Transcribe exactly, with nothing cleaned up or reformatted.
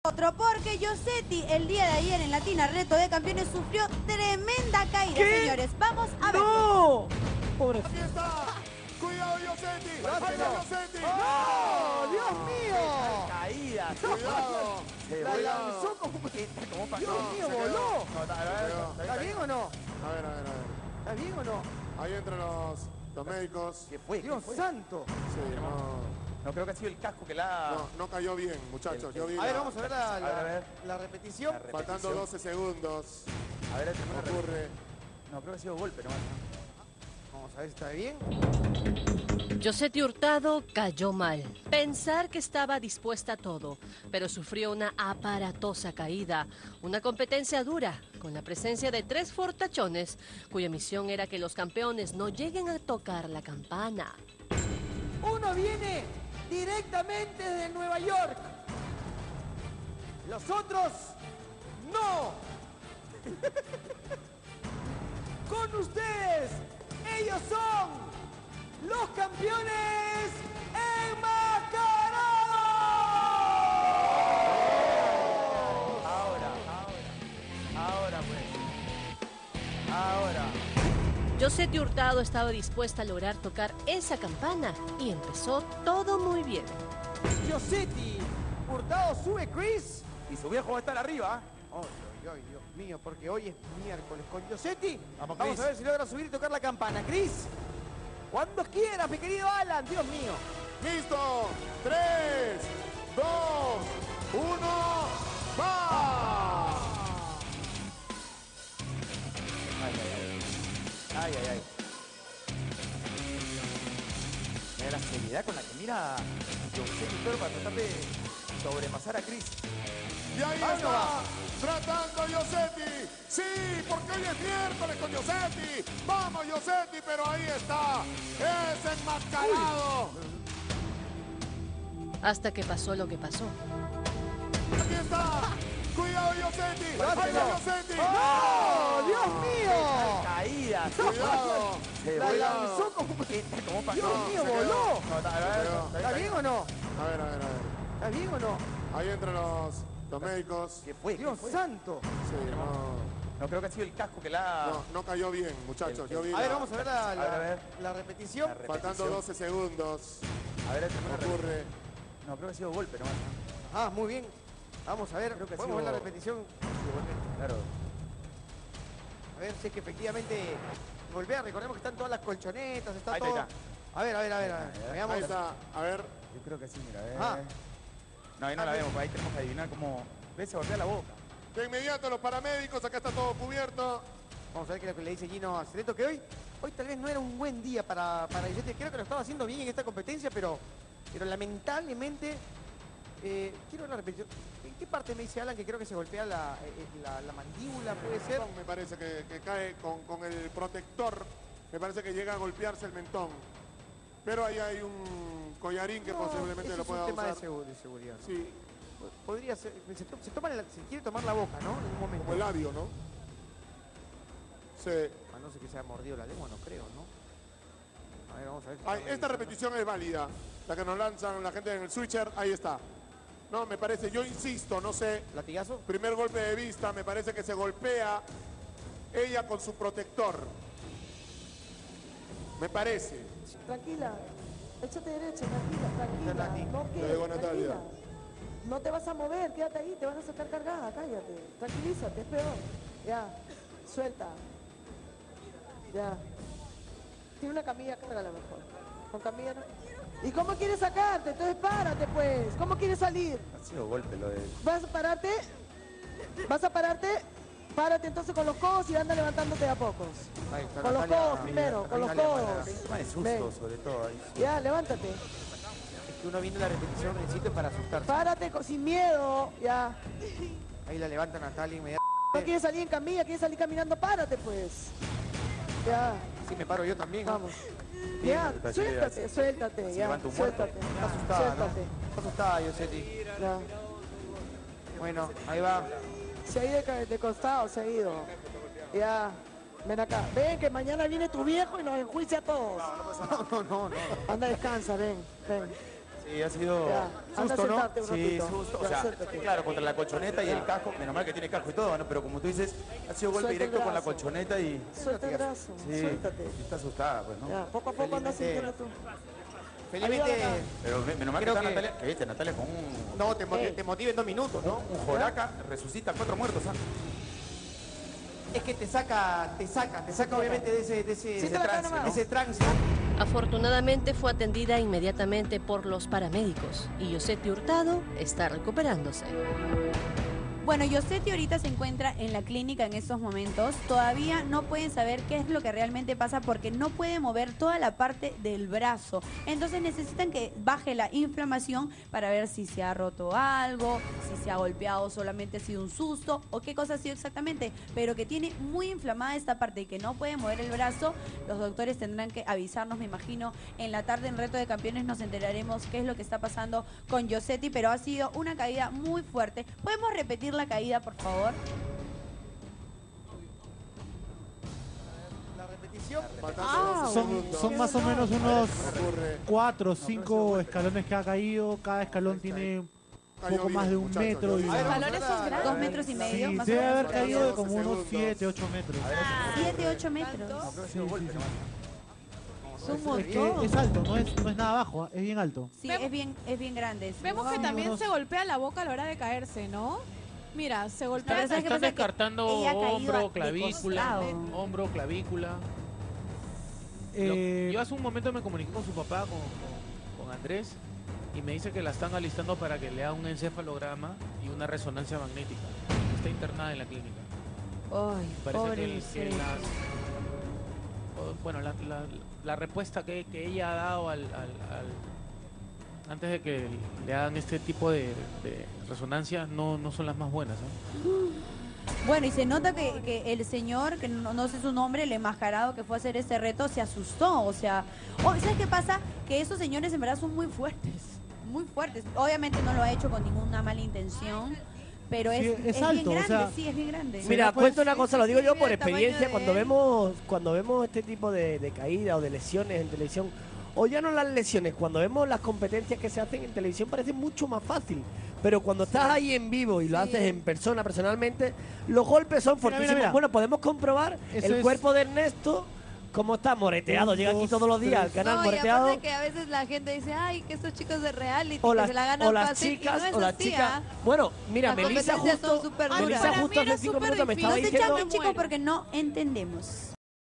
otro, porque Yosetti el día de ayer en Latina Reto de Campeones sufrió tremenda caída, ¿Qué? señores. Vamos a ver. ¡No! Pobre. Aquí está. Cuidado, Yosetti. ¡Ahí va Yosetti! ¡No! ¡Dios mío! Caída. Cuidado. La lanzó como... ¿Cómo pasó? Dios mío, se voló. No, está, a ver, ¿Está bien o no? A ver, a ver, a ver. ¿Está bien o no? Ahí entran los, los médicos. ¿Qué fue? ¿Qué Dios fue? santo. Sí, no, No, creo que ha sido el casco que la... no, no cayó bien, muchachos. Yo vi A ver, la- vamos a ver la, A ver, a la, ver. la repetición. La repetición. Faltando doce segundos. A ver, tenemos una repetición. Ocurre. No, creo que ha sido golpe nomás. Vamos a ver si está bien. Yosetti Hurtado cayó mal. Pensar que estaba dispuesta a todo, pero sufrió una aparatosa caída. Una competencia dura, con la presencia de tres fortachones, cuya misión era que los campeones no lleguen a tocar la campana. Uno viene directamente de Nueva York. Los otros, no. Con ustedes, ellos son los campeones enmascarados. Ahora, ahora. Ahora, pues. Ahora. Yosetti Hurtado estaba dispuesta a lograr tocar esa campana y empezó todo muy bien. Yosetti Hurtado sube Chris. Y su viejo va a estar arriba. Ay, ay, ay, Dios mío, porque hoy es miércoles con Yosetti. Vamos, Vamos Chris. a ver si logra subir y tocar la campana. Chris, cuando quieras, mi querido Alan, Dios mío. ¡Listo! ¡Tres! ¡Dos! ¡Uno! ¡Va! Ay, ay, ay. Ay, ay, ay. Mira la seriedad con la que mira Yosetti Hurtado para tratar de sobrepasar a Chris. Y ahí Ahí está, va. tratando Yosetti. Sí, porque hoy es miércoles con Yosetti. Vamos, Yosetti, pero ahí está. Es enmascarado. Hasta que pasó lo que pasó. Aquí está. Cuidado, Yosetti. ¡Ahí va Yosetti! ¡Oh, Dios mío! Caída. Cuidado. Se La cuidado. lanzó como... ¿Cómo pasó? Dios mío, se quedó. voló. No, está, a ver, quedó. ¿Está bien o no? A ver, a ver, a ver. ¿Está bien o no? Ahí entran los, los médicos. ¿Qué fue? ¿Qué Dios fue? santo. Sí, no, No, creo que ha sido el casco que la... no, no cayó bien, muchachos. Yo vi A ver, la- vamos a ver la, la, A ver, a ver. la repetición. La repetición. faltando doce segundos. A ver, tenemos una repetición. Ocurre. No, creo que ha sido golpe nomás. Ah, muy bien. Vamos a ver, Creo que ha podemos ver sido- la repetición. Ha sido golpe. Claro. A ver si es que efectivamente golpea. Recordemos que están todas las colchonetas, está Ahí está, todo. ahí está. A ver, a ver, a ver. a ver. Ahí está. Veamos. Ahí está. A ver. Yo creo que sí, mira, a ver. Ah. No, ahí no la Ah, vemos, ahí tenemos que adivinar cómo... ¿Ves? Se golpea la boca. De inmediato los paramédicos. Acá está todo cubierto. Vamos a ver qué es lo que le dice Gino a Cereto, que hoy, hoy tal vez no era un buen día para, para Yosetti. Creo que lo estaba haciendo bien en esta competencia, pero, pero lamentablemente, eh, quiero ver la repetición. ¿En qué parte me dice Alan que creo que se golpea la, eh, la, la mandíbula, puede ser? Me parece que, que cae con, con el protector. Me parece que llega a golpearse el mentón. Pero ahí hay un collarín que No, posiblemente eso lo es pueda un tema usar. de, segu- de seguridad. ¿no? Sí, Podría ser, se, to- se toma la- se quiere tomar la boca, ¿no? En un momento. como el labio, ¿no? Sí. A no ser que se haya mordido la lengua, no creo, ¿no? A ver, vamos a ver. qué Ay, está esta revisando. repetición es válida. La que nos lanzan la gente en el switcher, ahí está. No, me parece, yo insisto, no sé. ¿Latigazo? Primer golpe de vista, me parece que se golpea ella con su protector. Me parece. Tranquila, échate derecha, tranquila, Nati. tranquila. No, Ya ¿qué? llegó Natalia. Tranquila. No te vas a mover, quédate ahí, te van a sacar cargada, cállate. Tranquilízate, es peor. Ya, suelta. Ya. Tiene una camilla, cárgala mejor. Con camilla no. ¿Y cómo quieres sacarte? Entonces párate pues. ¿Cómo quieres salir? Ha sido golpe lo de... ¿Vas a pararte? ¿Vas a pararte? Párate entonces con los codos y anda levantándote de a pocos. Ahí está Con los Natalia. codos primero, con los Natalia codos. Alemana. El tema de susto, Ven. sobre todo. Ahí. Ya, levántate. Es que uno viene la repetición al principio para asustarse. Párate co- sin miedo, ya. Ahí la levanta Natalia inmediatamente. No quieres salir en camilla, quieres salir caminando, párate pues. Ya, Sí, me paro yo también. ¿no? vamos. Ya, pero si suéltate, le- suéltate, si ya, levanta un muerto. suéltate. Está asustada, ¿no? Suéltate, Está asustada, Yosetti. ya. Bueno, ahí va. Se ha ido de, ca- de costado, se ha ido. Ya, ven acá. Ven que mañana viene tu viejo y nos enjuicia a todos. No, no, no, no. Anda, descansa, ven, ven. Y ha sido Ya, anda a susto, ¿no? sentarte un Sí, ratito. susto. O Ya, sea, siéntate. claro, contra la colchoneta y el casco. Menos mal que tiene casco y todo, ¿no? Pero como tú dices, ha sido golpe Suelta el directo con la brazo. colchoneta y... Suelta el brazo, Sí, suéltate. está asustada, pues, ¿no? Ya, poco a poco anda Felizmente- sintiendo tú. Felizmente, Ayúdala. Pero me- menos mal que Creo está que- Natalia, que viste, Natalia con un, no, te, motiv- Ey. te motiva en dos minutos, ¿no? un joraca, resucita cuatro muertos, ¿ah? Es que te saca, te saca, te saca obviamente de ese, de ese, Siéntala ese acá trance, nomás. ¿no? ese trance. Afortunadamente fue atendida inmediatamente por los paramédicos y Yosetti Hurtado está recuperándose. Bueno, Yosetti ahorita se encuentra en la clínica en estos momentos. Todavía no pueden saber qué es lo que realmente pasa porque no puede mover toda la parte del brazo. Entonces necesitan que baje la inflamación para ver si se ha roto algo, si se ha golpeado, solamente ha sido un susto o qué cosa ha sido exactamente. Pero que tiene muy inflamada esta parte y que no puede mover el brazo, los doctores tendrán que avisarnos, me imagino. En la tarde en Reto de Campeones nos enteraremos qué es lo que está pasando con Yosetti, pero ha sido una caída muy fuerte. ¿Podemos repetir la caída, por favor? La repetición. Son, son más o menos unos cuatro o cinco escalones que ha caído. Cada escalón tiene poco más de un metro. Y A ver, vamos a Escalones ver son a- grandes. Dos metros y medio, sí, más o debe menos. haber caído de doce como unos segundos. siete, ocho metros. Siete, ocho metros. ¿Tanto? Sí, sí, sí. Es un Es que montón. es alto, no es, no es nada bajo, es bien alto. Sí, Vemos- es bien, es bien grande. sí. Vemos que Sí, también unos- se golpea la boca a la hora de caerse, ¿no? Mira, se golpea. Pero ¿sabes qué Están pasa? Que descartando ella ha caído hombro, de clavícula, costado. hombro, clavícula. Lo- Eh, yo hace un momento me comuniqué con su papá, con, con- con Andrés, y me dice que la están alistando para que le haga un encefalograma y una resonancia magnética. Está internada en la clínica. Ay, Parece pobre que, el- que Yosetti. las... o, bueno, la, la- la respuesta que, que ella ha dado al, al- al- antes de que le hagan este tipo de, de resonancia no, no son las más buenas, ¿no? Bueno, y se nota que, que el señor, que no, no sé su nombre, el enmascarado que fue a hacer este reto, se asustó. O sea, oh, ¿sabes qué pasa? Que esos señores en verdad son muy fuertes. Muy fuertes. Obviamente no lo ha hecho con ninguna mala intención, pero es, Sí, es es alto, o bien grande, sea, sí, es bien grande. Mira, pues, cuento una cosa, lo digo yo por Mira el tamaño experiencia, de cuando él. vemos cuando vemos este tipo de, de caídas o de lesiones en televisión, o ya no las lesiones, cuando vemos las competencias que se hacen en televisión parece mucho más fácil, pero cuando estás ahí en vivo y lo Sí. haces en persona, personalmente, los golpes son Mira, fortísimos. mira, mira. Bueno, podemos comprobar Eso el es- cuerpo de Ernesto, cómo está moreteado, Un, llega aquí dos, todos los días al tres. canal No, y moreteado. aparte que a veces la gente dice, ay, que estos chicos de reality, O que las, se la ganan o las fácil", y chicas, no es o las así, chicas. ¿ah? Bueno, mira, Las Melissa competencias justo, son súper Melissa duras. Para mí justo era hace cinco súper minutos me difícil. estaba No se diciendo. chamen, chicos, porque no entendemos.